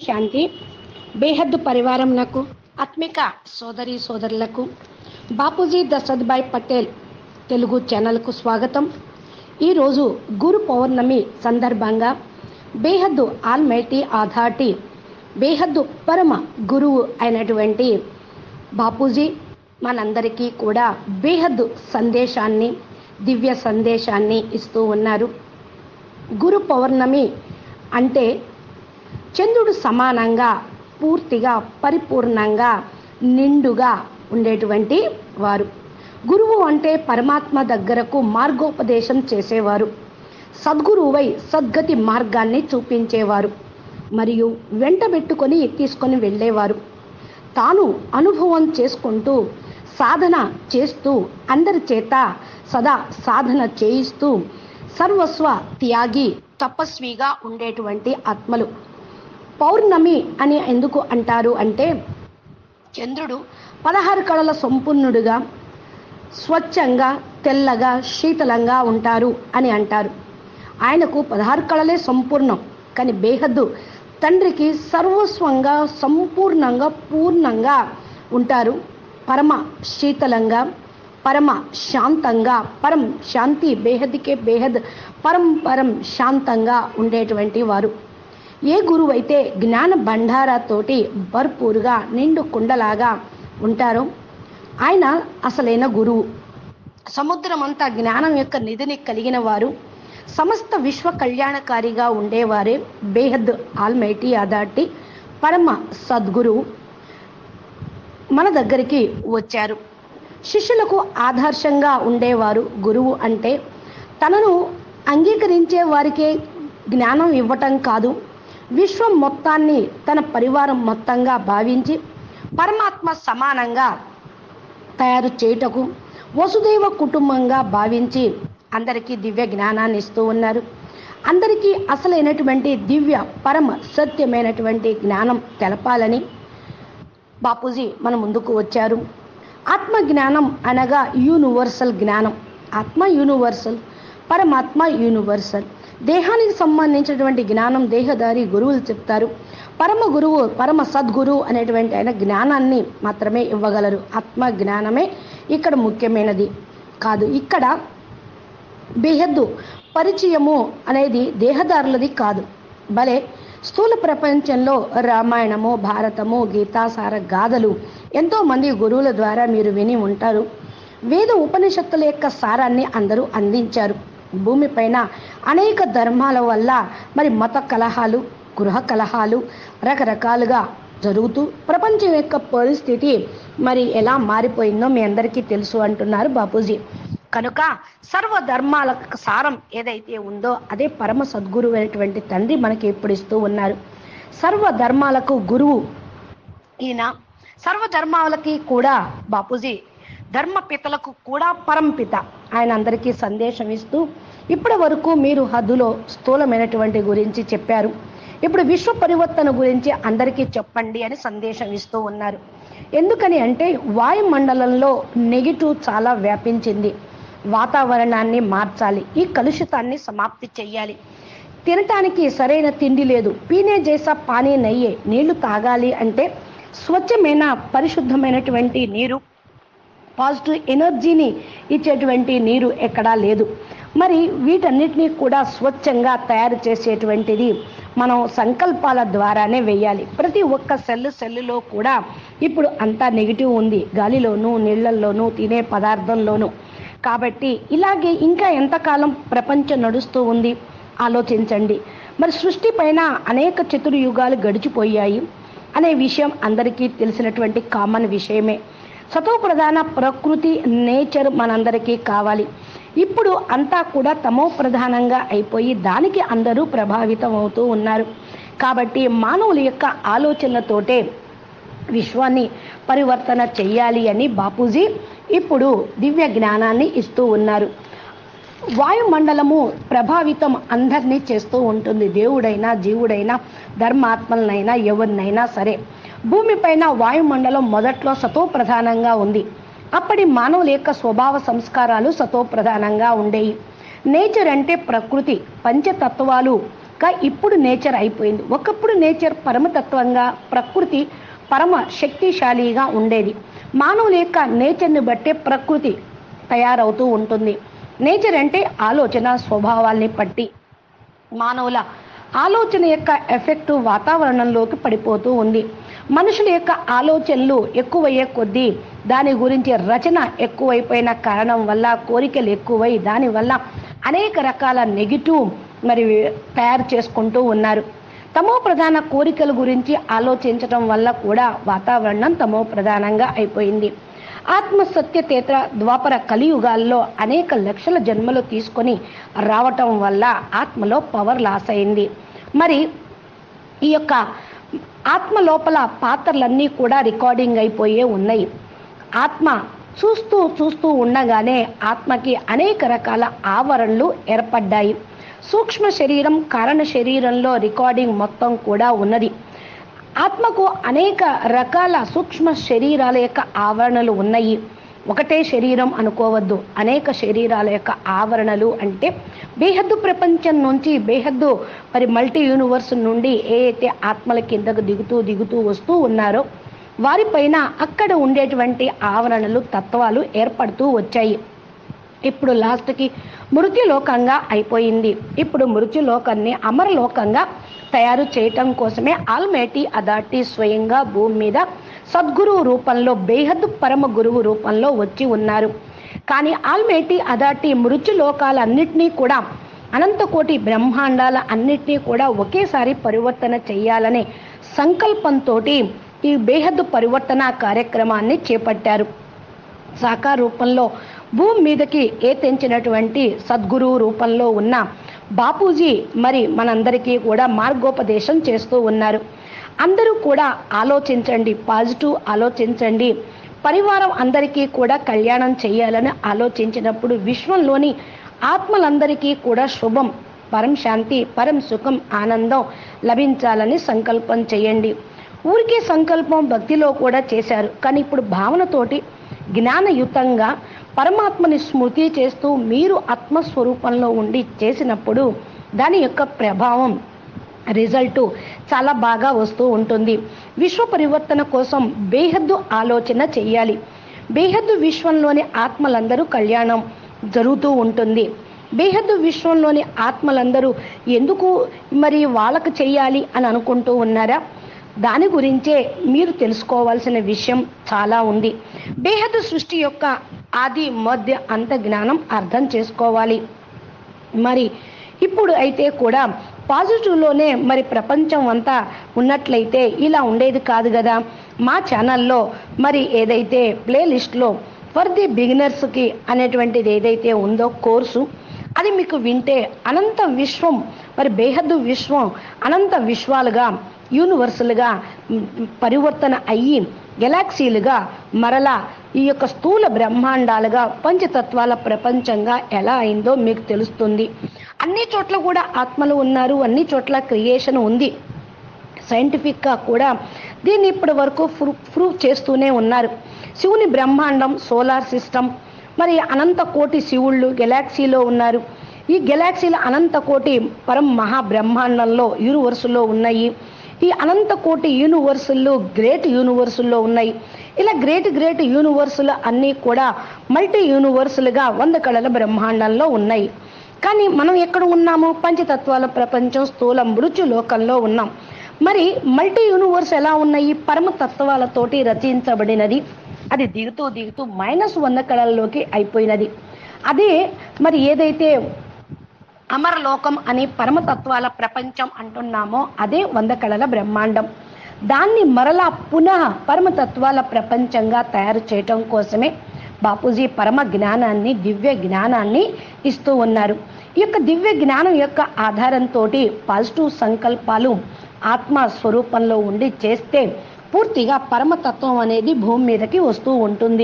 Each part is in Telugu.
శాంతి బేహద్దు పరివారంనకు ఆత్మిక సోదరి సోదరులకు బాపూజీ దశరథ్భాయ్ పటేల్ తెలుగు ఛానల్కు స్వాగతం. ఈరోజు గురు పౌర్ణమి సందర్భంగా బేహద్దు ఆల్మైటీ అథారిటీ బేహద్దు పరమ గురువు అయినటువంటి బాపూజీ మనందరికీ కూడా బేహద్దు సందేశాన్ని దివ్య సందేశాన్ని ఇస్తూ ఉన్నారు. గురు పౌర్ణమి అంటే చంద్రుడు సమానంగా పూర్తిగా పరిపూర్ణంగా నిండుగా ఉండేటువంటి వారు. గురువు అంటే పరమాత్మ దగ్గరకు మార్గోపదేశం చేసేవారు, సద్గురువై సద్గతి మార్గాన్ని చూపించేవారు మరియు వెంటబెట్టుకొని తీసుకొని వెళ్ళేవారు. తాను అనుభవం చేసుకుంటూ సాధన చేస్తూ అందరి చేత సదా సాధన చేయిస్తూ సర్వస్వ త్యాగి తపస్విగా ఉండేటువంటి ఆత్మలు. పౌర్ణమి అని ఎందుకు అంటారు అంటే చంద్రుడు 16 కళల సంపూర్ణుడుగా స్వచ్ఛంగా తెల్లగా శీతలంగా ఉంటారు అని అంటారు. ఆయనకు 16 కళలే సంపూర్ణం, కానీ బేహద్దు తండ్రికి సర్వస్వంగా సంపూర్ణంగా పూర్ణంగా ఉంటారు. పరమ శీతలంగా పరమ శాంతంగా పరం శాంతి బేహద్కే బేహద్ పరం శాంతంగా ఉండేటువంటి వారు. ఏ గురువు అయితే జ్ఞాన బండారాతోటి భర్పూరుగా నిండు కుండలాగా ఉంటారో ఆయన అసలైన గురువు. సముద్రమంతా జ్ఞానం యొక్క నిధిని కలిగిన వారు, సమస్త విశ్వ కళ్యాణకారిగా ఉండేవారే బేహద్ ఆల్మైటీ అథారిటీ పరమ సద్గురువు మన దగ్గరికి వచ్చారు. శిష్యులకు ఆదర్శంగా ఉండేవారు. గురువు అంటే తనను అంగీకరించే వారికే జ్ఞానం ఇవ్వటం కాదు, విశ్వం మొత్తాన్ని తన పరివారం మొత్తంగా భావించి పరమాత్మ సమానంగా తయారు చేయుటకు వసుదైవ కుటుంబంగా భావించి అందరికీ దివ్య జ్ఞానాన్ని ఇస్తూ ఉన్నారు. అందరికీ అసలైనటువంటి దివ్య పరమ సత్యమైనటువంటి జ్ఞానం తెలపాలని బాపూజీ మన ముందుకు వచ్చారు. ఆత్మ జ్ఞానం అనగా యూనివర్సల్ జ్ఞానం. ఆత్మ యూనివర్సల్, పరమాత్మ యూనివర్సల్. దేహానికి సంబంధించినటువంటి జ్ఞానం దేహదారి గురువులు చెప్తారు. పరమ గురువు పరమ సద్గురువు అనేటువంటి ఆయన జ్ఞానాన్ని మాత్రమే ఇవ్వగలరు. ఆత్మ జ్ఞానమే ఇక్కడ ముఖ్యమైనది కాదు. ఇక్కడ బేహద్దు పరిచయము అనేది దేహదారులది కాదు. భలే స్థూల ప్రపంచంలో రామాయణము, భారతము, గీతాసార గాథలు ఎంతోమంది గురువుల ద్వారా మీరు విని ఉంటారు. వేద ఉపనిషత్తుల యొక్క సారాన్ని అందరూ అందించారు. భూమిపైన అనేక ధర్మాల వల్ల మరి మత కలహాలు, గృహ కలహాలు రకరకాలుగా జరుగుతూ ప్రపంచం యొక్క పరిస్థితి మరి ఎలా మారిపోయిందో మీ అందరికీ తెలుసు అంటున్నారు బాపూజీ. కనుక సర్వ ధర్మాల సారం ఏదైతే ఉందో అదే పరమ సద్గురువు అయినటువంటి తండ్రి మనకి ఇప్పుడు ఇస్తూ ఉన్నారు. సర్వ ధర్మాలకు గురువు ఈయన. సర్వ ధర్మాలకి కూడా బాపూజీ ధర్మపితలకు కూడా పరంపిత. ఆయన అందరికీ సందేశం ఇస్తూ ఇప్పటి వరకు మీరు హద్దులో స్థూలమైనటువంటి గురించి చెప్పారు, ఇప్పుడు విశ్వ పరివర్తన గురించి అందరికీ చెప్పండి అని సందేశం ఇస్తూ ఉన్నారు. ఎందుకని అంటే వాయుమండలంలో నెగిటివ్ చాలా వ్యాపించింది. వాతావరణాన్ని మార్చాలి, ఈ కలుషితాన్ని సమాప్తి చెయ్యాలి. తినటానికి సరైన తిండి లేదు, పీనే జైసా పానీ నయ్యే. నీళ్లు తాగాలి అంటే స్వచ్ఛమైన పరిశుద్ధమైనటువంటి నీరు, పాజిటివ్ ఎనర్జీని ఇచ్చేటువంటి నీరు ఎక్కడా లేదు. మరి వీటన్నిటినీ కూడా స్వచ్ఛంగా తయారు చేసేటువంటిది మనం సంకల్పాల ద్వారానే వేయాలి. ప్రతి ఒక్క సెల్లులో కూడా ఇప్పుడు అంతా నెగిటివ్ ఉంది, గాలిలోనూ నీళ్లల్లోనూ తినే పదార్థంలోనూ. కాబట్టి ఇలాగే ఇంకా ఎంతకాలం ప్రపంచం నడుస్తూ ఉంది ఆలోచించండి. మరి సృష్టి పైన అనేక చతుర్యుగాలు గడిచిపోయాయి అనే విషయం అందరికీ తెలిసినటువంటి కామన్ విషయమే. సతో ప్రధాన ప్రకృతి నేచర్ మనందరికీ కావాలి. ఇప్పుడు అంతా కూడా తమో ప్రధానంగా అయిపోయి దానికి అందరూ ప్రభావితం అవుతూ ఉన్నారు. కాబట్టి మానవుల యొక్క ఆలోచనలతోటే విశ్వాన్ని పరివర్తన చెయ్యాలి అని బాపూజీ ఇప్పుడు దివ్య జ్ఞానాన్ని ఇస్తూ ఉన్నారు. వాయుమండలము ప్రభావితం అందరినీ చేస్తూ ఉంటుంది. దేవుడైనా జీవుడైనా ధర్మాత్మలనైనా ఎవరినైనా సరే. భూమిపైన వాయుమండలం మొదట్లో సతో ప్రధానంగా ఉంది. అప్పటి మానవుల యొక్క స్వభావ సంస్కారాలు సతో ప్రధానంగా ఉండేవి. నేచర్ అంటే ప్రకృతి, పంచతత్వాలు ఇప్పుడు నేచర్ అయిపోయింది. ఒకప్పుడు నేచర్ పరమతత్వంగా, ప్రకృతి పరమ శక్తిశాలిగా ఉండేది. మానవుల యొక్క నేచర్ని బట్టే ప్రకృతి తయారవుతూ ఉంటుంది. నేచర్ అంటే ఆలోచన స్వభావాల్ని బట్టి మానవుల ఆలోచన యొక్క ఎఫెక్టు వాతావరణంలోకి పడిపోతూ ఉంది. మనుషుల యొక్క ఆలోచనలు ఎక్కువయ్యే కొద్దీ దాని గురించి రచన ఎక్కువైపోయిన కారణం వల్ల, కోరికలు ఎక్కువై దానివల్ల అనేక రకాల నెగిటివ్ తయారు చేసుకుంటూ ఉన్నారు. తమో ప్రధాన కోరికల గురించి ఆలోచించడం వల్ల కూడా వాతావరణం తమో ప్రధానంగా అయిపోయింది. ఆత్మసత్యతేత్ర ద్వాపర కలియుగాల్లో అనేక లక్షల జన్మలు తీసుకొని రావటం వల్ల ఆత్మలో పవర్ లాస్ అయింది. ఈ యొక్క ఆత్మ లోపల పాత్రలన్నీ కూడా రికార్డింగ్ అయిపోయే ఉన్నాయి. ఆత్మ చూస్తూ ఉండగానే ఆత్మకి అనేక రకాల ఆవరణలు ఏర్పడ్డాయి. సూక్ష్మ శరీరం, కారణ శరీరంలో రికార్డింగ్ మొత్తం కూడా ఉన్నది. ఆత్మకు అనేక రకాల సూక్ష్మ శరీరాల యొక్క ఆవరణలు ఉన్నాయి. ఒకటే శరీరం అనుకోవద్దు, అనేక శరీరాల యొక్క ఆవరణలు. అంటే బేహద్దు ప్రపంచం నుంచి, బేహద్దు మల్టీ యూనివర్స్ నుండి ఏ అయితే ఆత్మల కిందకు దిగుతూ వస్తూ ఉన్నారో వారిపైన అక్కడ ఉండేటువంటి ఆవరణలు, తత్వాలు ఏర్పడుతూ వచ్చాయి. ఇప్పుడు లాస్ట్కి మృత్యులోకంగా అయిపోయింది. ఇప్పుడు మృత్యులోకాన్ని అమరలోకంగా తయారు చేయటం కోసమే ఆల్మైటీ అథారిటీ స్వయంగా భూమి మీద సద్గురువు రూపంలో, బేహద్దు పరమ గురువు రూపంలో వచ్చి ఉన్నారు. కానీ ఆల్మైటీ అథారిటీ మృత్యులోకాలన్నింటినీ కూడా, అనంతకోటి బ్రహ్మాండాల అన్నిటినీ కూడా ఒకేసారి పరివర్తన చేయాలనే సంకల్పంతో ఈ బేహద్దు పరివర్తన కార్యక్రమాన్ని చేపట్టారు. సాకార రూపంలో భూమి మీదకి తెంచినటువంటి సద్గురువు రూపంలో ఉన్న బాపూజీ మనందరికీ కూడా మార్గోపదేశం చేస్తూ ఉన్నారు. అందరూ కూడా ఆలోచించండి, పాజిటివ్ ఆలోచించండి. పరివారం అందరికీ కూడా కళ్యాణం చేయాలని ఆలోచించినప్పుడు విశ్వంలోని ఆత్మలందరికీ కూడా శుభం, పరం శాంతి, పరం సుఖం, ఆనందం లభించాలని సంకల్పం చేయండి. ఊరికే సంకల్పం భక్తిలో కూడా చేశారు. కానీ ఇప్పుడు భావనతోటి జ్ఞానయుతంగా పరమాత్మని స్మృతి చేస్తూ మీరు ఆత్మస్వరూపంలో ఉండి చేసినప్పుడు దాని యొక్క ప్రభావం, రిజల్ట్ చాలా బాగా వస్తూ ఉంటుంది. విశ్వ పరివర్తన కోసం బేహద్దు ఆలోచన చెయ్యాలి. బేహద్దు విశ్వంలోని ఆత్మలందరూ కళ్యాణం జరుగుతూ ఉంటుంది. బేహద్దు విశ్వంలోని ఆత్మలందరూ ఎందుకు వాళ్ళకు చెయ్యాలి అని అనుకుంటూ ఉన్నారా? దాని గురించే మీరు తెలుసుకోవాల్సిన విషయం చాలా ఉంది. బేహద్దు సృష్టి యొక్క ఆది, మధ్య, అంత జ్ఞానం అర్థం చేసుకోవాలి. ఇప్పుడు అయితే కూడా పాజిటివ్లోనే ప్రపంచం అంతా ఉన్నట్లయితే ఇలా ఉండేది కాదు కదా. మా ఛానల్లో ఏదైతే ప్లేలిస్ట్లో ఫర్ ది బిగినర్స్కి అనేటువంటిది ఏదైతే ఉందో కోర్సు, అది మీకు వింటే అనంత విశ్వం, బేహద్దు విశ్వం అనంత విశ్వాలుగా, యూనివర్సులుగా పరివర్తన అయ్యి గెలాక్సీలుగా మరలా ఈ యొక్క స్థూల బ్రహ్మాండాలుగా పంచతత్వాల ప్రపంచంగా ఎలా అయిందో మీకు తెలుస్తుంది. అన్ని చోట్ల కూడా ఆత్మలు ఉన్నారు, అన్ని చోట్ల క్రియేషన్ ఉంది. సైంటిఫిక్గా కూడా దీన్ని ఇప్పటి వరకు ప్రూవ్ చేస్తూనే ఉన్నారు. శివుని బ్రహ్మాండం, సోలార్ సిస్టమ్, అనంత కోటి శివుళ్ళు గెలాక్సీలో ఉన్నారు. ఈ గెలాక్సీల అనంత కోటి పరం మహాబ్రహ్మాండంలో యూనివర్సులో ఉన్నాయి. ఈ అనంత కోటి యూనివర్సుల్లో గ్రేట్ యూనివర్సుల్లో ఉన్నాయి. ఇలా గ్రేట్ యూనివర్సులు అన్నీ కూడా మల్టీ యూనివర్సులుగా 100 కళల బ్రహ్మాండంలో ఉన్నాయి. కానీ మనం ఎక్కడ ఉన్నాము? పంచతత్వాల ప్రపంచం, స్థూల మృత్యు లోకంలో ఉన్నాం. మల్టీ యూనివర్స్ ఎలా ఉన్నాయి? పరమతత్వాలతోటి రచించబడినది. అది దిగుతూ -100 కళల్లోకి అయిపోయినది. అదే ఏదైతే అమరలోకం అని పరమతత్వాల ప్రపంచం అంటున్నామో అదే 100 కళల బ్రహ్మాండం. దాన్ని మరలా పునః పరమతత్వాల ప్రపంచంగా తయారు చేయటం కోసమే బాపూజీ పరమ జ్ఞానాన్ని, దివ్య జ్ఞానాన్ని ఇస్తూ ఉన్నారు. ఈ యొక్క దివ్య జ్ఞానం యొక్క ఆధారంతో పాజిటివ్ సంకల్పాలు ఆత్మ స్వరూపంలో ఉండి చేస్తే పూర్తిగా పరమతత్వం అనేది భూమి మీదకి వస్తూ ఉంటుంది.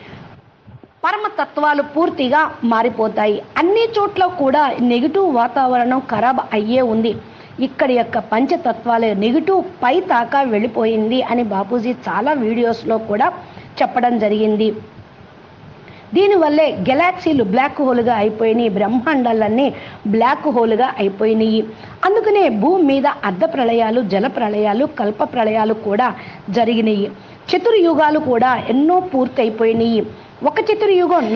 పరమతత్వాలు పూర్తిగా మారిపోతాయి. అన్ని చోట్ల కూడా నెగిటివ్ వాతావరణం ఖరాబ్ అయ్యే ఉంది. ఇక్కడి యొక్క పంచతత్వాల నెగిటివ్ పై తాకా వెళ్ళిపోయింది అని బాపూజీ చాలా వీడియోస్లో కూడా చెప్పడం జరిగింది. దీనివల్లే గెలాక్సీలు బ్లాక్ హోల్గా అయిపోయినాయి, బ్రహ్మాండాలన్నీ బ్లాక్ హోల్గా అయిపోయినాయి. అందుకనే భూమి మీద అర్ధ ప్రళయాలు, జల ప్రళయాలు, కల్ప ప్రళయాలు కూడా జరిగినాయి. చతుర్యుగాలు కూడా ఎన్నో పూర్తయిపోయినాయి. ఒక చతుర్యుగం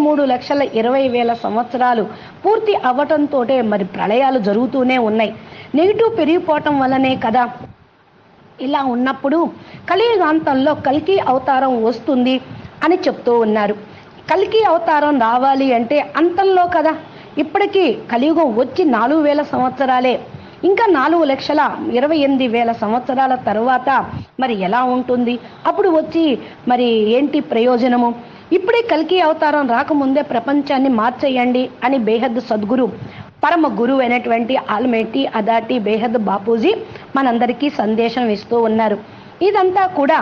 43,20,000 సంవత్సరాలు పూర్తి అవ్వటంతో మరి ప్రళయాలు జరుగుతూనే ఉన్నాయి. నెగిటివ్ పెరిగిపోవటం వల్లనే కదా. ఇలా ఉన్నప్పుడు కలియుగాంతంలో కల్కి అవతారం వస్తుంది అని చెప్తూ ఉన్నారు. కల్కి అవతారం రావాలి అంటే అంతంలో కదా. ఇప్పటికీ కలియుగం వచ్చి 4,000 సంవత్సరాలే. ఇంకా 4,28,000 సంవత్సరాల తర్వాత మరి ఎలా ఉంటుంది? అప్పుడు వచ్చి మరి ఏంటి ప్రయోజనము? ఇప్పుడే కల్కి అవతారం రాకముందే ప్రపంచాన్ని మార్చేయండి అని బేహద్ సద్గురు, పరమ గురువు అయినటువంటి ఆల్మైటీ అథారిటీ బేహద్ బాపూజీ మనందరికీ సందేశం ఇస్తూ ఉన్నారు. ఇదంతా కూడా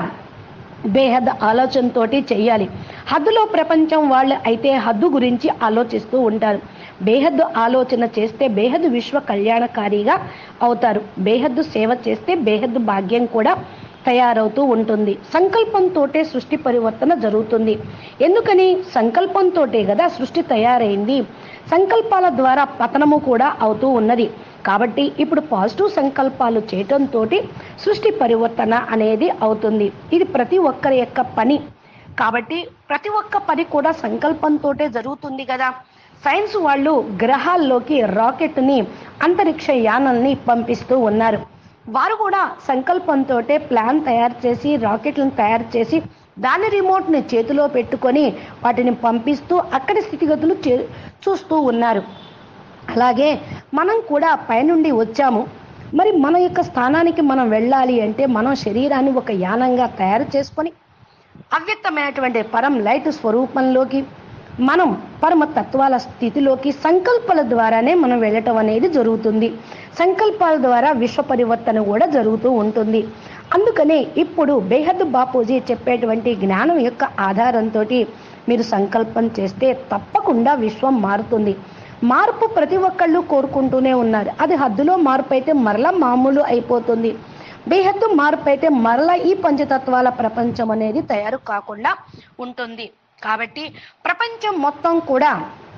బేహద్ ఆలోచనతోటి చెయ్యాలి. హద్దులో ప్రపంచం వాళ్ళు అయితే హద్దు గురించి ఆలోచిస్తూ ఉంటారు. బేహద్దు ఆలోచన చేస్తే బేహద్దు విశ్వ కళ్యాణకారిగా అవుతారు. బేహద్దు సేవ చేస్తే బేహద్దు భాగ్యం కూడా తయారవుతూ ఉంటుంది. సంకల్పంతోటే సృష్టి పరివర్తన జరుగుతుంది. ఎందుకని? సంకల్పంతోటే కదా సృష్టి తయారైంది. సంకల్పాల ద్వారా పతనము కూడా అవుతూ ఉన్నది. కాబట్టి ఇప్పుడు పాజిటివ్ సంకల్పాలు చేయటంతో సృష్టి పరివర్తన అనేది అవుతుంది. ఇది ప్రతి ఒక్కరి యొక్క పని. కాబట్టి ప్రతి ఒక్క పని కూడా సంకల్పంతోటే జరుగుతుంది కదా. సైన్స్ వాళ్ళు గ్రహాల్లోకి రాకెట్ని, అంతరిక్ష యానాల్ని పంపిస్తూ ఉన్నారు. వారు కూడా సంకల్పంతో ప్లాన్ తయారు చేసి రాకెట్లను తయారు చేసి దాని రిమోట్ని చేతిలో పెట్టుకొని వాటిని పంపిస్తూ అక్కడి స్థితిగతులు చూస్తూ ఉన్నారు. అలాగే మనం కూడా పైనుండి వచ్చాము. మరి మన యొక్క స్థానానికి మనం వెళ్ళాలి అంటే మనం శరీరాన్ని ఒక యానంగా తయారు చేసుకొని అవ్యక్తమైనటువంటి పరం లైట్ స్వరూపంలోకి, మనం పరమ తత్వాల స్థితిలోకి సంకల్పాల ద్వారానే మనం వెళ్ళటం అనేది జరుగుతుంది. సంకల్పాల ద్వారా విశ్వ పరివర్తన కూడా జరుగుతూ ఉంటుంది. అందుకనే ఇప్పుడు బేహద్ బాపూజీ చెప్పేటువంటి జ్ఞానం యొక్క ఆధారంతో మీరు సంకల్పం చేస్తే తప్పకుండా విశ్వం మారుతుంది. మార్పు ప్రతి ఒక్కళ్ళు కోరుకుంటూనే ఉన్నారు. అది హద్దులో మార్పు అయితే మరలా మామూలు అయిపోతుంది. బేహద్దు మార్పు అయితే మరలా ఈ పంచతత్వాల ప్రపంచం అనేది తయారు కాకుండా ఉంటుంది. కాబట్టి ప్రపంచం మొత్తం కూడా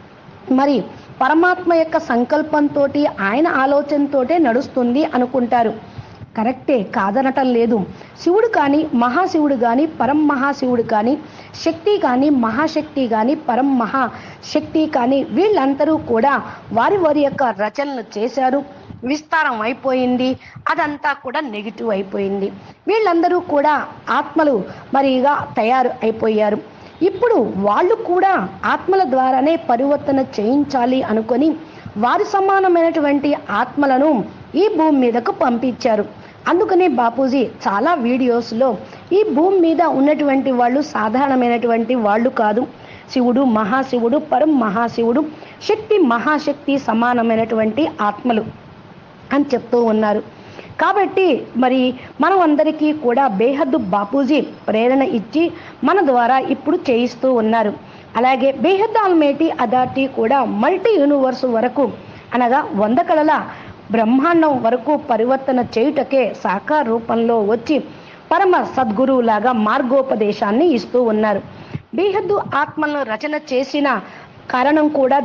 మరి పరమాత్మ యొక్క సంకల్పంతో, ఆయన ఆలోచనతోటే నడుస్తుంది అనుకుంటారు. కరెక్టే, కాదనటం లేదు. శివుడు కానీ, మహాశివుడు కానీ, పరం మహాశివుడు కానీ, శక్తి కానీ, మహాశక్తి కానీ, పరం మహాశక్తి కానీ వీళ్ళందరూ కూడా వారి వారి యొక్క రచనలు చేశారు. విస్తారం అయిపోయింది. అదంతా కూడా నెగిటివ్ అయిపోయింది. వీళ్ళందరూ కూడా ఆత్మలు మరిగా తయారు అయిపోయారు. ఇప్పుడు వాళ్ళు కూడా ఆత్మల ద్వారానే పరివర్తన చేయించాలి అనుకొని వారి సమానమైనటువంటి ఆత్మలను ఈ భూమి మీదకు పంపించారు. అందుకనే బాపూజీ చాలా వీడియోస్లో ఈ భూమి మీద ఉన్నటువంటి వాళ్ళు సాధారణమైనటువంటి వాళ్ళు కాదు. శివుడు, మహాశివుడు, పరం మహాశివుడు, శక్తి మహాశక్తి సమానమైనటువంటి ఆత్మలు అని చెప్తూ ఉన్నారు. కాబట్టి మరి మనం అందరికీ కూడా బేహద్దు బాపూజీ ప్రేరణ ఇచ్చి మన ద్వారా ఇప్పుడు చేయిస్తూ ఉన్నారు. అలాగే బేహద్ ఆల్మైటీ అథారిటీ కూడా మల్టీ యూనివర్స్ వరకు అనగా 100 కళల బ్రహ్మాండం వరకు పరివర్తన చేయుటకే సాకార రూపంలో వచ్చి పరమ సద్గురువులాగా మార్గోపదేశాన్ని ఇస్తూ ఉన్నారు. బేహద్దు ఆత్మలను రచన చేసిన కారణం కూడా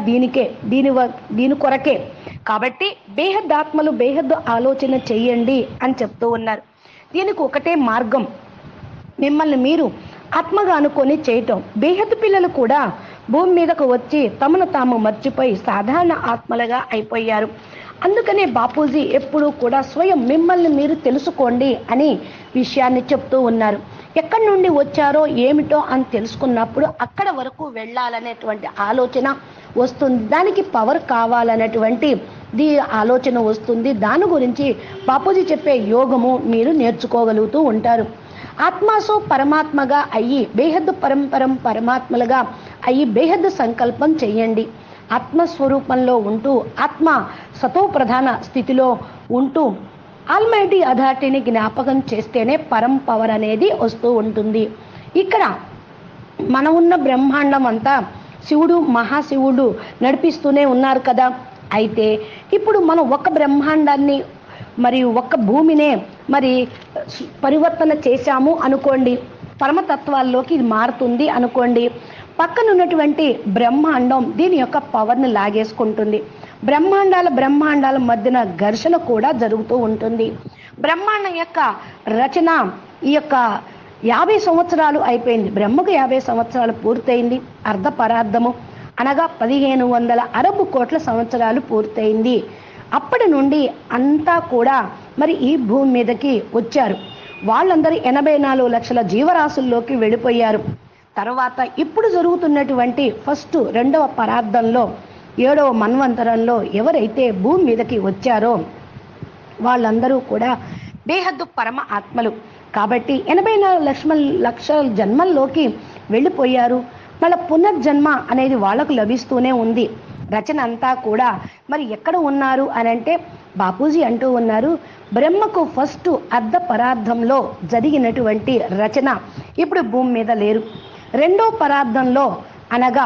దీని కొరకే. కాబట్టి బేహద్దు ఆత్మలు బేహద్దు ఆలోచన చెయ్యండి అని చెప్తూ ఉన్నారు. దీనికి ఒకటే మార్గం, మిమ్మల్ని మీరు ఆత్మగా అనుకొని చేయటం. బేహద్దు పిల్లలు కూడా భూమి మీదకు వచ్చి తమను తాము మర్చిపోయి సాధారణ ఆత్మలుగా అయిపోయారు. అందుకనే బాపూజీ ఎప్పుడూ కూడా స్వయం మిమ్మల్ని మీరు తెలుసుకోండి అని విషయాన్ని చెప్తూ ఉన్నారు. ఎక్కడి నుండి వచ్చారో ఏమిటో అని తెలుసుకున్నప్పుడు అక్కడ వరకు వెళ్ళాలనేటువంటి ఆలోచన వస్తుంది. దానికి పవర్ కావాలనేటువంటి ఆలోచన వస్తుంది. దాని గురించి బాపూజీ చెప్పే యోగము మీరు నేర్చుకోగలుగుతూ ఉంటారు. ఆత్మాసో పరమాత్మగా అయ్యి బేహద్దు పరమాత్మలుగా అయ్యి బేహద్దు సంకల్పం చెయ్యండి. ఆత్మస్వరూపంలో ఉంటూ ఆత్మ సతో ప్రధాన స్థితిలో ఉంటూ ఆల్మైటీ అథారిటీని జ్ఞాపకం చేస్తేనే పరం పవర్ అనేది వస్తూ ఉంటుంది. ఇక్కడ మనం ఉన్న బ్రహ్మాండం అంతా శివుడు, మహాశివుడు నడిపిస్తూనే ఉన్నారు కదా. అయితే ఇప్పుడు మనం ఒక బ్రహ్మాండాన్ని మరియు ఒక భూమినే మరి పరివర్తన చేశాము అనుకోండి, పరమతత్వాల్లోకి ఇది మారుతుంది అనుకోండి. పక్కనున్నటువంటి బ్రహ్మాండం దీని యొక్క పవర్ని లాగేసుకుంటుంది. బ్రహ్మాండాల మధ్యన ఘర్షణ కూడా జరుగుతూ ఉంటుంది. బ్రహ్మాండం యొక్క రచన ఈ యొక్క 50 సంవత్సరాలు అయిపోయింది. బ్రహ్మకు 50 సంవత్సరాలు పూర్తయింది. అర్ధ పరార్థము అనగా 1500 అరబ్ కోట్ల సంవత్సరాలు పూర్తయింది. అప్పటి నుండి అంతా కూడా మరి ఈ భూమి మీదకి వచ్చారు. వాళ్ళందరూ 84 లక్షల జీవరాశుల్లోకి వెళ్ళిపోయారు. తర్వాత ఇప్పుడు జరుగుతున్నటువంటి ఫస్ట్ 2వ పరార్థంలో 7వ మన్వంతరంలో ఎవరైతే భూమి మీదకి వచ్చారో వాళ్ళందరూ కూడా బేహద్దు పరమ ఆత్మలు. కాబట్టి 84 లక్షల జన్మల్లోకి వెళ్ళిపోయారు. మళ్ళీ పునర్జన్మ అనేది వాళ్ళకు లభిస్తూనే ఉంది. రచన అంతా కూడా మరి ఎక్కడ ఉన్నారు అని అంటే బాపూజీ అంటూ ఉన్నారు, బ్రహ్మకు ఫస్ట్ అర్ధ పరార్థంలో జరిగినటువంటి రచన ఇప్పుడు భూమి మీద లేరు. 2వ పరార్థంలో అనగా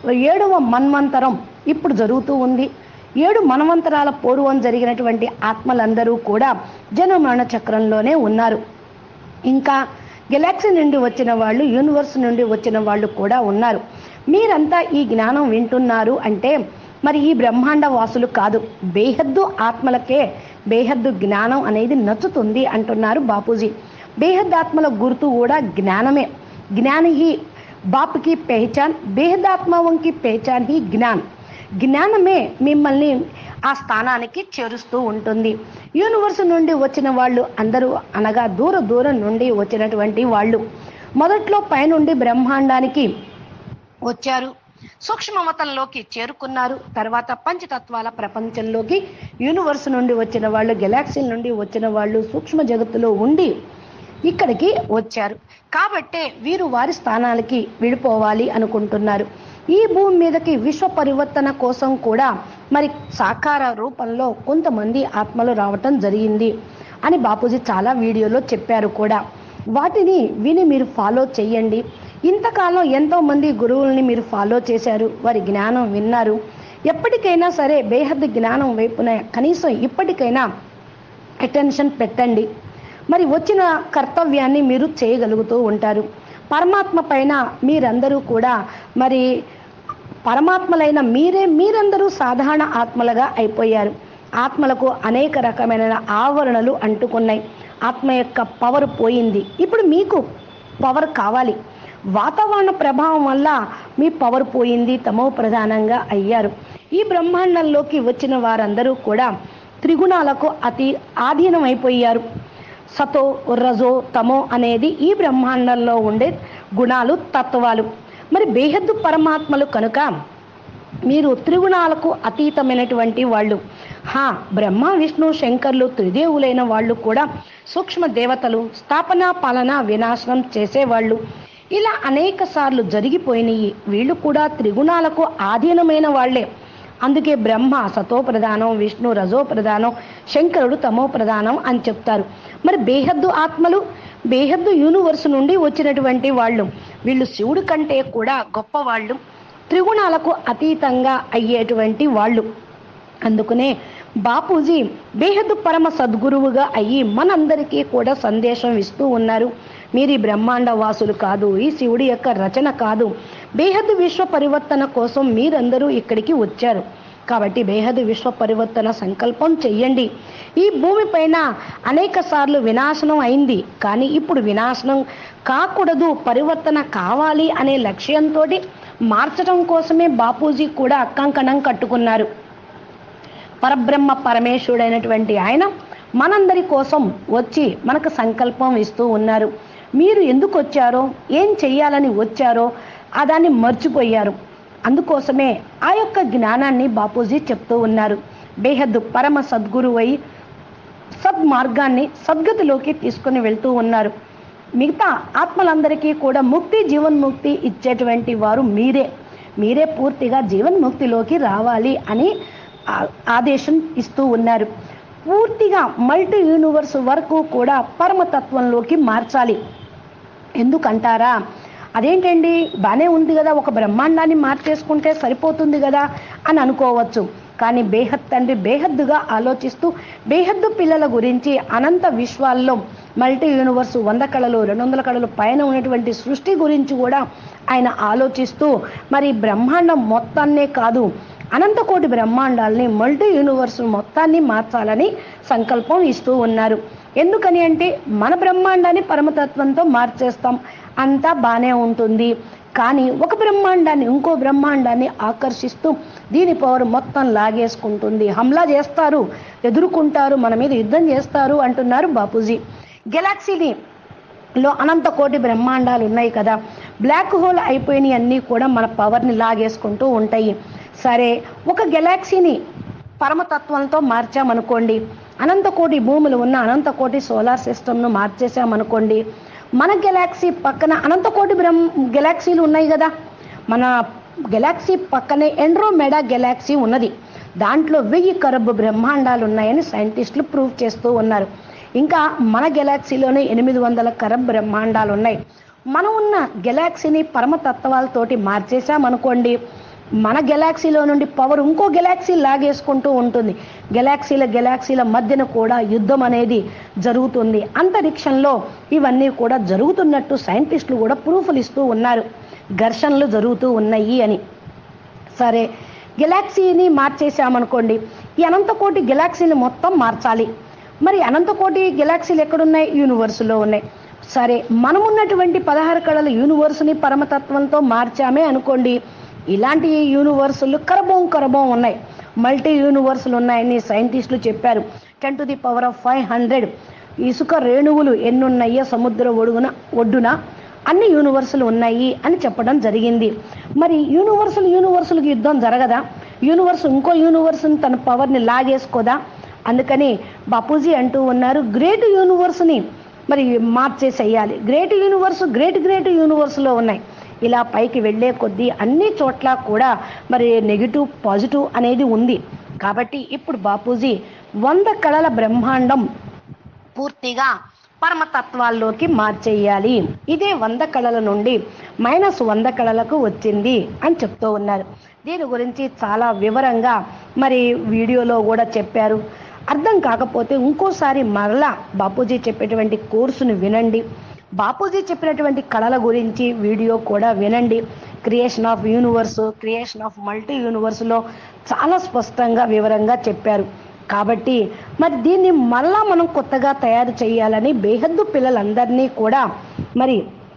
7వ మన్వంతరం ఇప్పుడు జరుగుతూ ఉంది. 7 మన్వంతరాల పూర్వం జరిగినటువంటి ఆత్మలందరూ కూడా జనమరణ చక్రంలోనే ఉన్నారు. ఇంకా గెలాక్సీ నుండి వచ్చిన వాళ్ళు, యూనివర్స్ నుండి వచ్చిన వాళ్ళు కూడా ఉన్నారు. మీరంతా ఈ జ్ఞానం వింటున్నారు అంటే మరి ఈ బ్రహ్మాండ వాసులు కాదు, బేహద్దు ఆత్మలకే బేహద్దు జ్ఞానం అనేది నచ్చుతుంది అంటున్నారు బాపూజీ. బేహద్దు ఆత్మల గుర్తు కూడా జ్ఞానమే. జ్ఞాన హీ బాప్ కి పెహచాన్, బేహదాత్మవం కి పెహచాన్ హీ జ్ఞాన్. జ్ఞానమే మిమ్మల్ని ఆ స్థానానికి చేరుస్తూ ఉంటుంది. యూనివర్స్ నుండి వచ్చిన వాళ్ళు అందరూ అనగా దూరం నుండి వచ్చినటువంటి వాళ్ళు మొదట్లో పైనుండి బ్రహ్మాండానికి వచ్చారు, సూక్ష్మవతంలోకి చేరుకున్నారు. తర్వాత పంచతత్వాల ప్రపంచంలోకి యూనివర్స్ నుండి వచ్చిన వాళ్ళు, గెలాక్సీల నుండి వచ్చిన వాళ్ళు సూక్ష్మ జగత్తులో ఉండి ఇక్కడికి వచ్చారు. కాబట్టే వీరు వారి స్థానాలకి విడిపోవాలి అనుకుంటున్నారు. ఈ భూమి మీదకి విశ్వ పరివర్తన కోసం కూడా మరి సాకార రూపంలో కొంతమంది ఆత్మలు రావటం జరిగింది అని బాపూజీ చాలా వీడియోలో చెప్పారు కూడా. వాటిని విని మీరు ఫాలో చేయండి. ఇంతకాలం ఎంతో మంది గురువుల్ని మీరు ఫాలో చేశారు, వారి జ్ఞానం విన్నారు. ఎప్పటికైనా సరే బేహద్దు జ్ఞానం వైపున కనీసం ఇప్పటికైనా అటెన్షన్ పెట్టండి. మరి వచ్చిన కర్తవ్యాన్ని మీరు చేయగలుగుతూ ఉంటారు. పరమాత్మ పైన మీరందరూ కూడా మరి పరమాత్మలైన మీరందరూ సాధారణ ఆత్మలుగా అయిపోయారు. ఆత్మలకు అనేక రకమైన ఆవరణలు అంటుకున్నాయి. ఆత్మ యొక్క పవర్ పోయింది. ఇప్పుడు మీకు పవర్ కావాలి. వాతావరణ ప్రభావం వల్ల మీ పవర్ పోయింది, తమో ప్రధానంగా అయ్యారు. ఈ బ్రహ్మాండంలోకి వచ్చిన వారందరూ కూడా త్రిగుణాలకు ఆధీనం అయిపోయారు. సతో రజో తమో అనేది ఈ బ్రహ్మాండంలో ఉండే గుణాలు, తత్వాలు. మరి బేహద్దు పరమాత్మలు కనుక మీరు త్రిగుణాలకు అతీతమైనటువంటి వాళ్ళు. బ్రహ్మ విష్ణు శంకర్లు త్రిదేవులైన వాళ్ళు కూడా సూక్ష్మ దేవతలు, స్థాపన పాలన వినాశనం చేసేవాళ్ళు. ఇలా అనేక సార్లు జరిగిపోయినాయి. వీళ్ళు కూడా త్రిగుణాలకు ఆధీనమైన వాళ్లే. అందుకే బ్రహ్మ సతో ప్రధానం, విష్ణు రజో ప్రధానం, శంకరుడు తమో ప్రధానం అని చెప్తారు. మరి బేహద్దు ఆత్మలు బేహద్దు యూనివర్స్ నుండి వచ్చినటువంటి వాళ్ళు. వీళ్ళు శివుడి కంటే కూడా గొప్పవాళ్ళు, త్రిగుణాలకు అతీతంగా అయ్యేటువంటి వాళ్ళు. అందుకనే బాపూజీ బేహద్దు పరమ సద్గురువుగా అయ్యి మనందరికీ కూడా సందేశం ఇస్తూ ఉన్నారు. మీరు ఈ బ్రహ్మాండ వాసులు కాదు, ఈ శివుడి యొక్క రచన కాదు, బేహద్దు విశ్వ పరివర్తన కోసం మీరందరూ ఇక్కడికి వచ్చారు. కాబట్టి బేహద్దు విశ్వ పరివర్తన సంకల్పం చెయ్యండి. ఈ భూమి పైన అనేక సార్లు వినాశనం అయింది, కానీ ఇప్పుడు వినాశనం కాకూడదు, పరివర్తన కావాలి అనే లక్ష్యంతో మార్చడం కోసమే బాపూజీ కూడా కంకణం కట్టుకున్నారు. పరబ్రహ్మ పరమేశ్వరుడైనటువంటి ఆయన మనందరి కోసం వచ్చి మనకు సంకల్పం ఇస్తూ ఉన్నారు. మీరు ఎందుకు వచ్చారో, ఏం చెయ్యాలని వచ్చారో దాన్ని మర్చిపోయారు. అందుకోసమే ఆ యొక్క జ్ఞానాన్ని బాపూజీ చెప్తూ ఉన్నారు. బేహద్దు పరమ సద్గురువై సద్మార్గాన్ని సద్గతిలోకి తీసుకుని వెళ్తూ ఉన్నారు. మిగతా ఆత్మలందరికీ కూడా ముక్తి, జీవన్ముక్తి ఇచ్చేటువంటి వారు మీరే పూర్తిగా జీవన్ముక్తిలోకి రావాలి అని ఆదేశం ఇస్తూ ఉన్నారు. పూర్తిగా మల్టీ యూనివర్స్ వరకు కూడా పరమతత్వంలోకి మార్చాలి. ఎందుకంటారా, అదేంటండి బానే ఉంది కదా, ఒక బ్రహ్మాండాన్ని మార్చేసుకుంటే సరిపోతుంది కదా అని అనుకోవచ్చు. కానీ బేహద్ తండ్రి బేహద్దుగా ఆలోచిస్తూ బేహద్దు పిల్లల గురించి అనంత విశ్వాల్లో మల్టీ యూనివర్స్ 100 కళలు 200 కళలు పైన ఉన్నటువంటి సృష్టి గురించి కూడా ఆయన ఆలోచిస్తూ మరి బ్రహ్మాండం మొత్తాన్నే కాదు అనంతకోటి బ్రహ్మాండాలని మల్టీ యూనివర్స్ మొత్తాన్ని మార్చాలని సంకల్పం ఇస్తూ ఉన్నారు. ఎందుకని అంటే మన బ్రహ్మాండాన్ని పరమతత్వంతో మార్చేస్తాం, అంతా బానే ఉంటుంది. కానీ ఒక బ్రహ్మాండాన్ని ఇంకో బ్రహ్మాండాన్ని ఆకర్షిస్తూ దీని పవర్ మొత్తం లాగేసుకుంటుంది. హమ్లా చేస్తారు, ఎదుర్కొంటారు, మన మీద యుద్ధం చేస్తారు అంటున్నారు బాపూజీ. గెలాక్సీని లో అనంత కోటి బ్రహ్మాండాలు ఉన్నాయి కదా, బ్లాక్ హోల్ అయిపోయినవి అన్నీ కూడా మన పవర్ని లాగేసుకుంటూ ఉంటాయి. సరే, ఒక గెలాక్సీని పరమతత్వంతో మార్చామనుకోండి, అనంతకోటి భూములు ఉన్న అనంతకోటి సోలార్ సిస్టమ్ను మార్చేసామనుకోండి, మన గెలాక్సీ పక్కన అనంతకోటి గెలాక్సీలు ఉన్నాయి కదా, మన గెలాక్సీ పక్కనే ఎండ్రోమెడా గెలాక్సీ ఉన్నది. దాంట్లో 1000 కరబ్ బ్రహ్మాండాలు ఉన్నాయని సైంటిస్టులు ప్రూవ్ చేస్తూ ఉన్నారు. ఇంకా మన గెలాక్సీలోనే 800 కరబ్ బ్రహ్మాండాలు ఉన్నాయి. మనం ఉన్న గెలాక్సీని పరమతత్వాలతోటి మార్చేసామనుకోండి, మన గెలాక్సీలో నుండి పవర్ ఇంకో గెలాక్సీ లాగేసుకుంటూ ఉంటుంది. గెలాక్సీల మధ్యన కూడా యుద్ధం అనేది జరుగుతుంది. అంతరిక్షంలో ఇవన్నీ కూడా జరుగుతున్నట్టు సైంటిస్టులు కూడా ప్రూఫ్లు ఇస్తూ ఉన్నారు, ఘర్షణలు జరుగుతూ ఉన్నాయి అని. సరే, గెలాక్సీని మార్చేసామనుకోండి, ఈ అనంతకోటి గెలాక్సీని మొత్తం మార్చాలి. మరి అనంతకోటి గెలాక్సీలు ఎక్కడున్నాయి? యూనివర్సులో ఉన్నాయి. సరే, మనమున్నటువంటి 16 కళల యూనివర్స్ని పరమతత్వంతో మార్చామే అనుకోండి, ఇలాంటి యూనివర్సులు కరబోం ఉన్నాయి, మల్టీ యూనివర్సులు ఉన్నాయని సైంటిస్టులు చెప్పారు. 10⁵500 ఇసుక రేణువులు ఎన్నున్నాయో సముద్ర ఒడ్డున అన్ని యూనివర్సులు ఉన్నాయి అని చెప్పడం జరిగింది. మరి యూనివర్సులకు యుద్ధం జరగదా? యూనివర్స్ ఇంకో యూనివర్స్ని తన పవర్ని లాగేసుకోదా? అందుకని బాపూజీ అంటూ ఉన్నారు, గ్రేట్ యూనివర్స్ని మరి మార్చేసేయాలి. గ్రేట్ యూనివర్స్లో ఉన్నాయి. ఇలా పైకి వెళ్ళే కొద్దీ అన్ని చోట్ల కూడా మరి నెగిటివ్ పాజిటివ్ అనేది ఉంది. కాబట్టి ఇప్పుడు బాపూజీ 100 కళల బ్రహ్మాండం పూర్తిగా పరమతత్వాల్లోకి మార్చేయాలి. ఇదే 100 కళల నుండి -100 కళలకు వచ్చింది అని చెప్తూ ఉన్నారు. దీని గురించి చాలా వివరంగా మరి వీడియోలో కూడా చెప్పారు. అర్థం కాకపోతే ఇంకోసారి మరలా బాపూజీ చెప్పేటువంటి కోర్సును వినండి. బాపూజీ చెప్పినటువంటి కళల గురించి వీడియో కూడా వినండి. Creation of universe, creation of multi యూనివర్స్లో చాలా స్పష్టంగా వివరంగా చెప్పారు. కాబట్టి మరి దీన్ని మళ్ళా మనం కొత్తగా తయారు చేయాలని బేహద్దు పిల్లలందరినీ కూడా మరి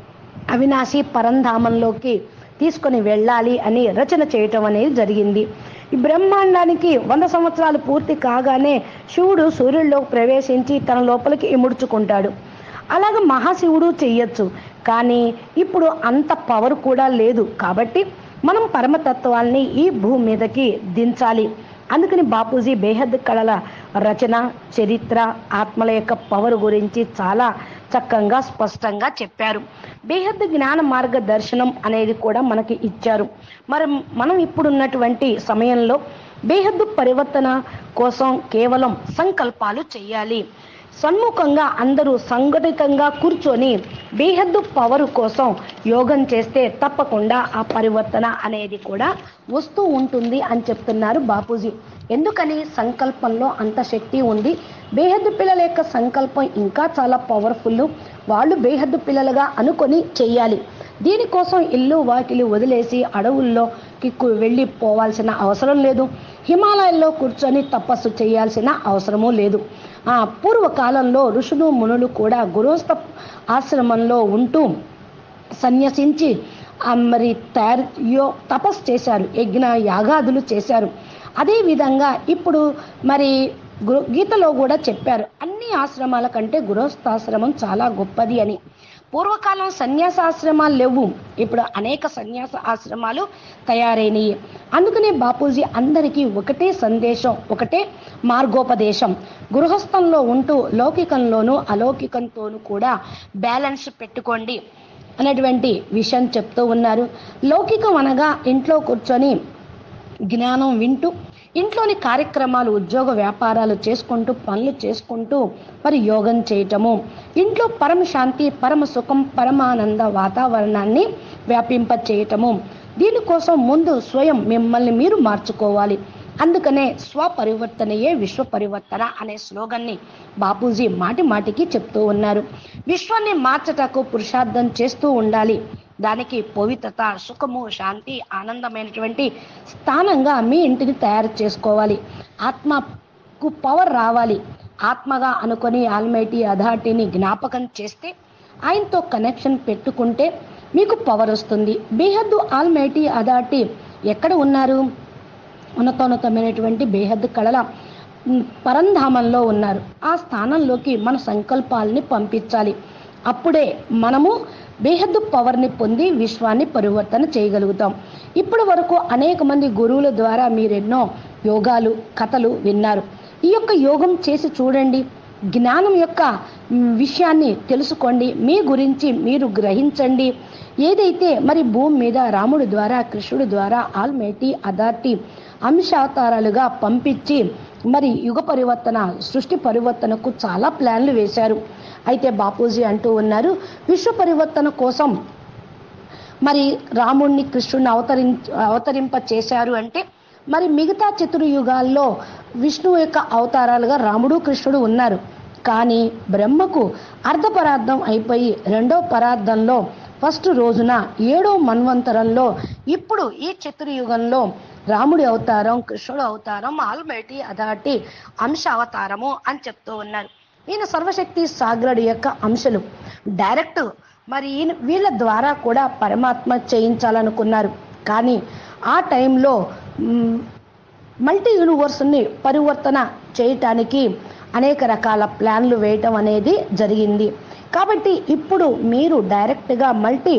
అవినాశి పరంధామంలోకి తీసుకొని వెళ్ళాలి అని రచన చేయటం అనేది జరిగింది. ఈ బ్రహ్మాండానికి 100 సంవత్సరాలు పూర్తి కాగానే శివుడు సూర్యుడిలోకి ప్రవేశించి తన లోపలికి ఇముడ్చుకుంటాడు. అలాగే మహాశివుడు చెయ్యొచ్చు, కానీ ఇప్పుడు అంత పవర్ కూడా లేదు. కాబట్టి మనం పరమతత్వాల్ని ఈ భూమి మీదకి దించాలి. అందుకని బాపూజీ బేహద్ కళల రచన, చరిత్ర, ఆత్మల యొక్క పవర్ గురించి చాలా చక్కగా స్పష్టంగా చెప్పారు. బేహద్ జ్ఞాన మార్గదర్శనం అనేది కూడా మనకి ఇచ్చారు. మరి మనం ఇప్పుడున్నటువంటి సమయంలో బేహద్దు పరివర్తన కోసం కేవలం సంకల్పాలు చేయాలి. సన్ముఖంగా అందరూ సంఘటితంగా కూర్చొని బేహద్దు పవర్ కోసం యోగం చేస్తే తప్పకుండా ఆ పరివర్తన అనేది కూడా వస్తూ ఉంటుంది అని చెప్తున్నారు బాపూజీ. ఎందుకని? సంకల్పంలో అంత శక్తి ఉంది. బేహద్దు పిల్లల యొక్క సంకల్పం ఇంకా చాలా పవర్ఫుల్. వాళ్ళు బేహద్దు పిల్లలుగా అనుకొని చెయ్యాలి. దీనికోసం ఇల్లు వాకిలి వదిలేసి అడవుల్లోకి వెళ్ళిపోవాల్సిన అవసరం లేదు. హిమాలయాల్లో కూర్చొని తపస్సు చేయాల్సిన అవసరమూ లేదు. పూర్వకాలంలో ఋషులు మునులు కూడా గృహస్థ ఆశ్రమంలో ఉంటూ సన్యసించి మరి తపస్సు చేశారు, యజ్ఞ యాగాదులు చేశారు. అదేవిధంగా ఇప్పుడు మరి గీతలో కూడా చెప్పారు, అన్ని ఆశ్రమాల కంటే గృహస్థాశ్రమం చాలా గొప్పది అని. పూర్వకాలం సన్యాసాశ్రమాలు లేవు, ఇప్పుడు అనేక సన్యాస ఆశ్రమాలు తయారైనవి. అందుకనే బాపూజీ అందరికీ ఒకటే సందేశం, ఒకటే మార్గోపదేశం. గృహస్థంలో ఉంటూ లౌకికంలోనూ అలౌకికంతోనూ కూడా బ్యాలెన్స్ పెట్టుకోండి అనేటువంటి విషయం చెప్తూ ఉన్నారు. లౌకికం అనగా ఇంట్లో కూర్చొని జ్ఞానం వింటూ ఇంట్లోని కార్యక్రమాలు, ఉద్యోగ వ్యాపారాలు చేసుకుంటూ పనులు చేసుకుంటూ మరి యోగం చేయటము. ఇంట్లో పరమ శాంతి, పరమ సుఖం, పరమానంద వాతావరణాన్ని వ్యాపింప చేయటము. దీనికోసం ముందు స్వయం మిమ్మల్ని మీరు మార్చుకోవాలి. అందుకనే స్వపరివర్తనయే విశ్వ పరివర్తన అనే స్లోగన్ని బాపూజీ మాటి మాటికి చెప్తూ ఉన్నారు. విశ్వాన్ని మార్చటకు పురుషార్థం చేస్తూ ఉండాలి. దానికి పవిత్రత, సుఖము, శాంతి, ఆనందమైనటువంటి స్థానంగా మీ ఇంటిని తయారు చేసుకోవాలి. ఆత్మకు పవర్ రావాలి. ఆత్మగా అనుకొని ఆల్మైటీ అథారిటీని జ్ఞాపకం చేస్తే, ఆయనతో కనెక్షన్ పెట్టుకుంటే మీకు పవర్ వస్తుంది. బేహద్దు ఆల్మైటీ అథారిటీ ఎక్కడ ఉన్నారు? ఉన్నతోన్నతమైనటువంటి బేహద్దు కళల పరంధామంలో ఉన్నారు. ఆ స్థానంలోకి మన సంకల్పాలని పంపించాలి. అప్పుడే మనము బేహద్దు పవర్ని పొంది విశ్వాన్ని పరివర్తన చేయగలుగుతాం. ఇప్పటి వరకు అనేక మంది గురువుల ద్వారా మీరెన్నో యోగాలు, కథలు విన్నారు. ఈ యొక్క యోగం చేసి చూడండి. జ్ఞానం యొక్క విషయాన్ని తెలుసుకోండి. మీ గురించి మీరు గ్రహించండి. ఏదైతే మరి భూమి మీద రాముడి ద్వారా, కృష్ణుడి ద్వారా ఆల్మైటీ అథారిటీ అంశావతారాలుగా పంపించి మరి యుగ పరివర్తన, సృష్టి పరివర్తనకు చాలా ప్లాన్లు వేశారు. అయితే బాపూజీ అంటూ ఉన్నారు, విశ్వ పరివర్తన కోసం మరి రాముడిని, కృష్ణుడిని అవతరింప చేశారు అంటే మరి మిగతా చతుర్యుగాల్లో విష్ణువు యొక్క అవతారాలుగా రాముడు, కృష్ణుడు ఉన్నారు. కానీ బ్రహ్మకు అర్ధ పరార్థం అయిపోయి రెండో పరార్థంలో ఫస్ట్ రోజున 7వ మన్వంతరంలో ఇప్పుడు ఈ చతుర్యుగంలో రాముడి అవతారం, కృష్ణుడు అవతారం, ఆల్మైటీ అథారిటీ అంశ అవతారము అని చెప్తూ ఉన్నారు. ఈయన సర్వశక్తి సాగరుడి యొక్క అంశలు డైరెక్ట్ మరి వీళ్ళ ద్వారా కూడా పరమాత్మ చేయించాలనుకున్నారు. కానీ ఆ టైంలో మల్టీ యూనివర్స్ని పరివర్తన చేయటానికి అనేక రకాల ప్లాన్లు వేయటం అనేది జరిగింది. కాబట్టి ఇప్పుడు మీరు డైరెక్ట్గా మల్టీ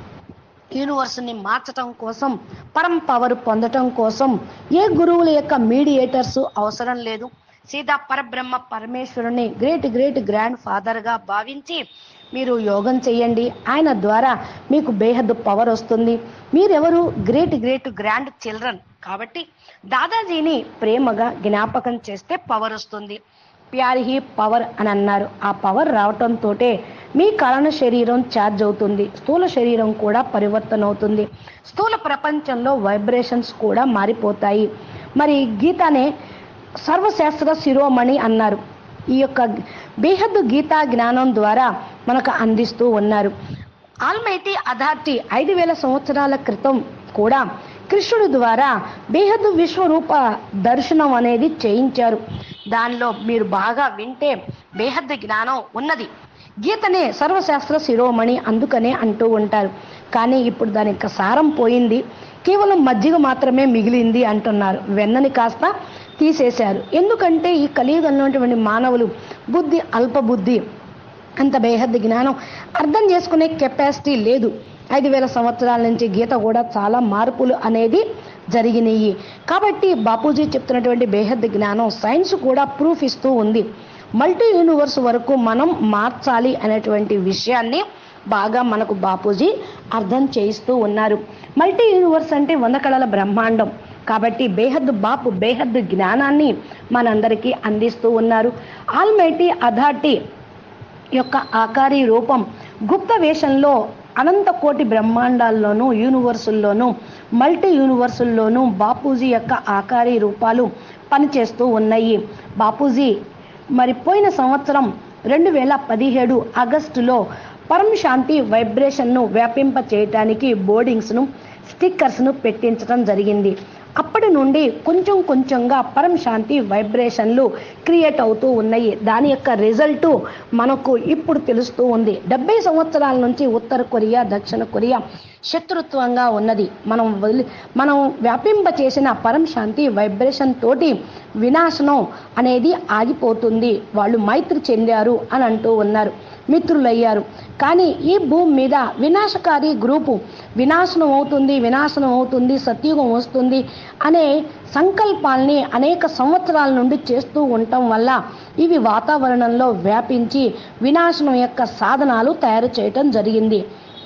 యూనివర్స్ని మార్చటం కోసం, పరం పవర్ పొందటం కోసం ఏ గురువుల యొక్క మీడియేటర్స్ అవసరం లేదు. సీదా పరబ్రహ్మ పరమేశ్వరుని గ్రేట్ గ్రాండ్ ఫాదర్గా భావించి మీరు యోగం చేయండి. ఆయన ద్వారా మీకు బేహద్దు పవర్ వస్తుంది. మీరెవరు? Great grand children. కాబట్టి దాదాజీని ప్రేమగా జ్ఞాపకం చేస్తే పవర్ వస్తుంది. ప్యార్ హీ పవర్ అని అన్నారు. ఆ పవర్ రావటంతో మీ కారణ శరీరం ఛార్జ్ అవుతుంది. స్థూల శరీరం కూడా పరివర్తన అవుతుంది. స్థూల ప్రపంచంలో వైబ్రేషన్స్ కూడా మారిపోతాయి. మరి గీతానే సర్వశాస్త్ర శిరోమణి అన్నారు. ఈ యొక్క బేహద్దు గీతా జ్ఞానం ద్వారా మనకు అందిస్తూ ఉన్నారు. ఆల్మైటీ అథారిటీ 5000 సంవత్సరాల క్రితం కూడా కృష్ణుడి ద్వారా బేహద్దు విశ్వరూప దర్శనం అనేది చేయించారు. దానిలో మీరు బాగా వింటే బేహద్దు జ్ఞానం ఉన్నది. గీతనే సర్వశాస్త్ర శిరోమణి అందుకనే అంటూ ఉంటారు. కానీ ఇప్పుడు దాని యొక్క సారం పోయింది. కేవలం మజ్జిగ మాత్రమే మిగిలింది అంటున్నారు. వెన్నని కాస్త తీసేశారు. ఎందుకంటే ఈ కలియుగంలో ఉన్నటువంటి మానవులు బుద్ధి అల్ప బుద్ధి, అంత బేహద్దు జ్ఞానం అర్థం చేసుకునే కెపాసిటీ లేదు. 5000 సంవత్సరాల నుంచి గీత కూడా చాలా మార్పులు అనేది జరిగినాయి. కాబట్టి బాపూజీ చెప్తున్నటువంటి బేహద్దు జ్ఞానం సైన్స్ కూడా ప్రూఫ్ ఇస్తూ ఉంది. మల్టీ యూనివర్స్ వరకు మనం మార్చాలి అనేటువంటి విషయాన్ని బాగా మనకు బాపూజీ అర్థం చేయిస్తూ ఉన్నారు. మల్టీ యూనివర్స్ అంటే 100 కళల బ్రహ్మాండం. కాబట్టి బేహద్దు జ్ఞానాన్ని మనందరికీ అందిస్తూ ఉన్నారు. ఆల్మైటీ అథారిటీ యొక్క ఆకారీ రూపం గుప్త వేషంలో అనంత కోటి బ్రహ్మాండాల్లోనూ, యూనివర్సుల్లోనూ, మల్టీ యూనివర్సుల్లోనూ బాపూజీ యొక్క ఆకారీ రూపాలు పనిచేస్తూ ఉన్నాయి. బాపూజీ మరి పోయిన సంవత్సరం 2017 ఆగస్టులో పరం శాంతి వైబ్రేషన్ను వ్యాపింప చేయటానికి బోర్డింగ్స్ను, స్టిక్కర్స్ను పెట్టించడం జరిగింది. అప్పటి నుండి కొంచెంగా పరం శాంతి వైబ్రేషన్లు క్రియేట్ అవుతూ ఉన్నాయి. దాని యొక్క రిజల్ట్ మనకు ఇప్పుడు తెలుస్తూ ఉంది. 70 సంవత్సరాల నుంచి ఉత్తర కొరియా, దక్షిణ కొరియా శత్రుత్వంగా ఉన్నది. మనం వ్యాపింప చేసిన పరం శాంతి వైబ్రేషన్ తోటి వినాశనం అనేది ఆగిపోతుంది. వాళ్ళు మైత్రి చెందారు అని అంటూ ఉన్నారు, మిత్రులయ్యారు. కానీ ఈ భూమి మీద వినాశకారి గ్రూపు వినాశనం అవుతుంది, సత్యుగం వస్తుంది అనే సంకల్పాల్ని అనేక సంవత్సరాల నుండి చేస్తూ ఉండటం వల్ల ఇవి వాతావరణంలో వ్యాపించి వినాశనం యొక్క సాధనాలు తయారు చేయటం జరిగింది.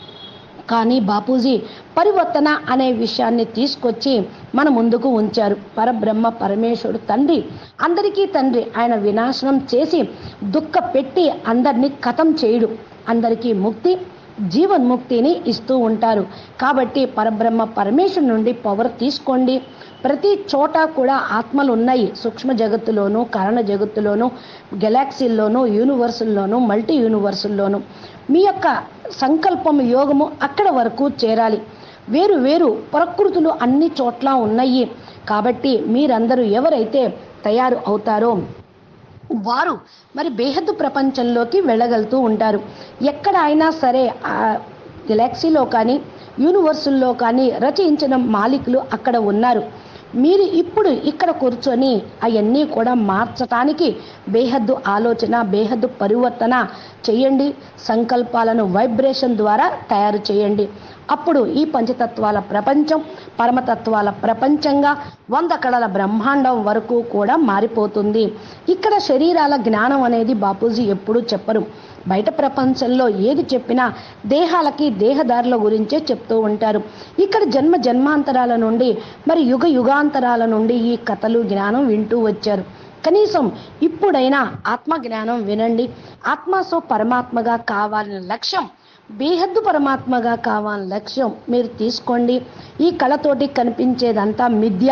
కానీ బాపూజీ పరివర్తన అనే విషయాన్ని తీసుకొచ్చి మన ముందుకు ఉంచారు. పరబ్రహ్మ పరమేశ్వరుడు తండ్రి, అందరికీ తండ్రి. ఆయన వినాశనం చేసి దుఃఖ పెట్టి అందరినీ ఖతం చేయడు. అందరికీ ముక్తి, జీవన్ముక్తిని ఇస్తూ ఉంటారు. కాబట్టి పరబ్రహ్మ పరమేశ్వరు నుండి పవర్ తీసుకోండి. ప్రతి చోట కూడా ఆత్మలు ఉన్నాయి. సూక్ష్మ జగత్తులోను, కారణ జగత్తులోను, గెలాక్సీల్లోను, యూనివర్సుల్లోను, మల్టీ యూనివర్సుల్లోను మీ యొక్క సంకల్పం యోగము అక్కడ వరకు చేరాలి. వేరు వేరు ప్రకృతులు అన్ని చోట్ల ఉన్నాయి. కాబట్టి మీరందరూ ఎవరైతే తయారు అవుతారో వారు మరి బేహద్దు ప్రపంచంలోకి వెళ్ళగలుగుతూ ఉంటారు. ఎక్కడ అయినా సరే ఆ గెలాక్సీలో కానీ యూనివర్సుల్లో కానీ రచయించిన మాలికులు అక్కడ ఉన్నారు. మీరు ఇప్పుడు ఇక్కడ కూర్చొని అవన్నీ కూడా మార్చటానికి బేహద్దు ఆలోచన, బేహద్దు పరివర్తన చేయండి. సంకల్పాలను వైబ్రేషన్ ద్వారా తయారు చేయండి. అప్పుడు ఈ పంచతత్వాల ప్రపంచం పరమతత్వాల ప్రపంచంగా 100 కళల బ్రహ్మాండం వరకు కూడా మారిపోతుంది. ఇక్కడ శరీరాల జ్ఞానం అనేది బాపూజీ ఎప్పుడూ చెప్పరు. బయట ప్రపంచంలో ఏది చెప్పినా దేహాలకి దేహదారుల గురించే చెప్తూ ఉంటారు. ఇక్కడ జన్మ జన్మాంతరాల నుండి మరి యుగ యుగాంతరాల నుండి ఈ కథలు జ్ఞానం వింటూ వచ్చారు. కనీసం ఇప్పుడైనా ఆత్మ జ్ఞానం వినండి. ఆత్మతో పరమాత్మగా కావాలని లక్ష్యం, బేహద్దు పరమాత్మగా కావాలని లక్ష్యం మీరు తీసుకోండి. ఈ కళతోటి కనిపించేదంతా మిథ్య,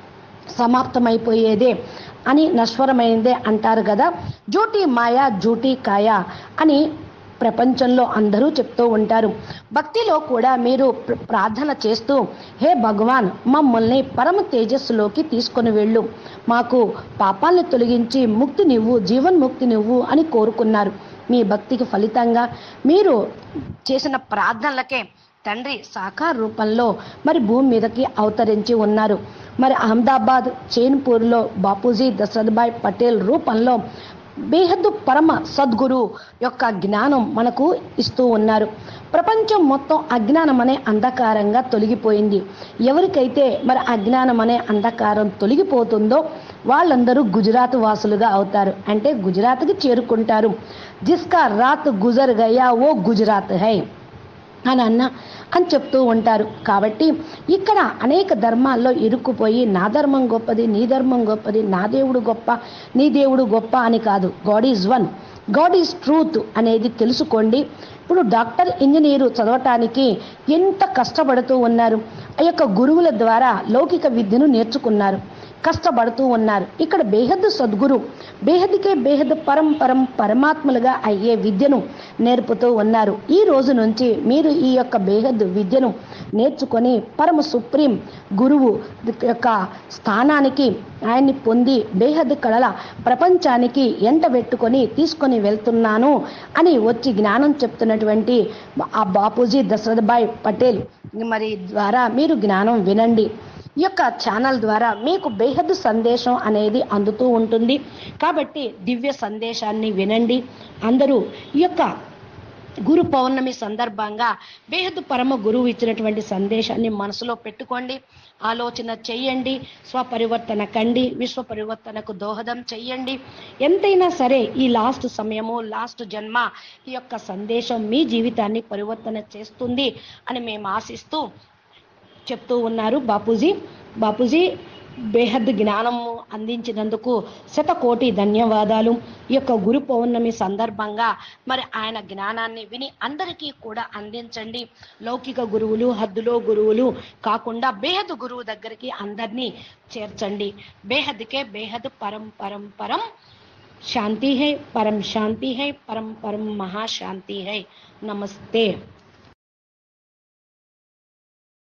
సమాప్తమైపోయేదే అని నశ్వరమైందే అంటారు కదా. జూటి మాయా జూటి కాయ అని ప్రపంచంలో అందరూ చెప్తూ ఉంటారు. భక్తిలో కూడా మీరు ప్రార్థన చేస్తూ, హే భగవాన్, మమ్మల్ని పరమ తేజస్సులోకి తీసుకొని వెళ్ళు, మాకు పాపాలను తొలగించి ముక్తినివ్వు, జీవన్ముక్తినివ్వు అని కోరుకున్నారు. మీ భక్తికి ఫలితంగా మీరు చేసిన ప్రార్థనలకే తండ్రి సాకార రూపంలో మరి భూమి మీదకి అవతరించి ఉన్నారు. మరి అహ్మదాబాద్ చైన్పూర్లో బాపూజీ దశరథభాయ్ పటేల్ రూపంలో బేహద్దు పరమ సద్గురు యొక్క జ్ఞానం మనకు ఇస్తూ ఉన్నారు. ప్రపంచం మొత్తం అజ్ఞానం అనే అంధకారంగా తొలగిపోయింది. ఎవరికైతే మరి అజ్ఞానం అనే అంధకారం తొలగిపోతుందో వాళ్ళందరూ గుజరాత్ వాసులుగా అవుతారు. అంటే గుజరాత్కి చేరుకుంటారు. జిస్కా రాత్ గుజర్ గయా ఓ గుజరాత్ హై అని చెప్తూ ఉంటారు. కాబట్టి ఇక్కడ అనేక ధర్మాల్లో ఇరుక్కుపోయి నా ధర్మం గొప్పది, నీ ధర్మం గొప్పది, నా దేవుడు గొప్ప, నీ దేవుడు గొప్ప అని కాదు. God is one, god is truth అనేది తెలుసుకోండి. ఇప్పుడు డాక్టర్, ఇంజనీరు చదవటానికి ఎంత కష్టపడుతూ ఉన్నారు. ఆ యొక్క గురువుల ద్వారా లౌకిక విద్యను నేర్చుకున్నారు, కష్టపడుతూ ఉన్నారు. ఇక్కడ బేహద్దు సద్గురు, బేహద్దుకే బేహద్దు పరమాత్మలుగా అయ్యే విద్యను నేర్పుతూ ఉన్నారు. ఈ రోజు నుంచి మీరు ఈ యొక్క బేహద్దు విద్యను నేర్చుకొని పరమ సుప్రీం గురువు యొక్క స్థానానికి ఆయన్ని పొంది బేహద్దు కళల ప్రపంచానికి ఎంటబెట్టుకొని తీసుకొని వెళ్తున్నాను అని వచ్చి జ్ఞానం చెప్తున్నటువంటి ఆ బాపూజీ దశరథభాయ్ పటేల్ మరి ద్వారా మీరు జ్ఞానం వినండి. ఈ యొక్క ఛానల్ ద్వారా మీకు బేహద్దు సందేశం అనేది అందుతూ ఉంటుంది. కాబట్టి దివ్య సందేశాన్ని వినండి. అందరూ ఈ యొక్క గురు పౌర్ణమి సందర్భంగా బేహద్దు పరమ గురువు ఇచ్చినటువంటి సందేశాన్ని మనసులో పెట్టుకోండి, ఆలోచన చెయ్యండి, స్వపరివర్తన కండి, విశ్వ పరివర్తనకు దోహదం చెయ్యండి. ఎంతైనా సరే ఈ లాస్ట్ సమయము, లాస్ట్ జన్మ ఈ యొక్క సందేశం మీ జీవితాన్ని పరివర్తన చేస్తుంది అని మేము ఆశిస్తూ చెప్తూ ఉన్నారు బాపూజీ బేహద్దు జ్ఞానము అందించినందుకు 100 కోటి ధన్యవాదాలు. ఈ యొక్క గురు పౌర్ణమి సందర్భంగా మరి ఆయన జ్ఞానాన్ని విని అందరికీ కూడా అందించండి. లౌకిక గురువులు, హద్దులో గురువులు కాకుండా బేహద్దు గురువు దగ్గరికి అందరినీ చేర్చండి. బేహద్దుకే బేహద్దు పరం శాంతి హై, పరం శాంతి హై, పరం మహాశాంతి హై. నమస్తే.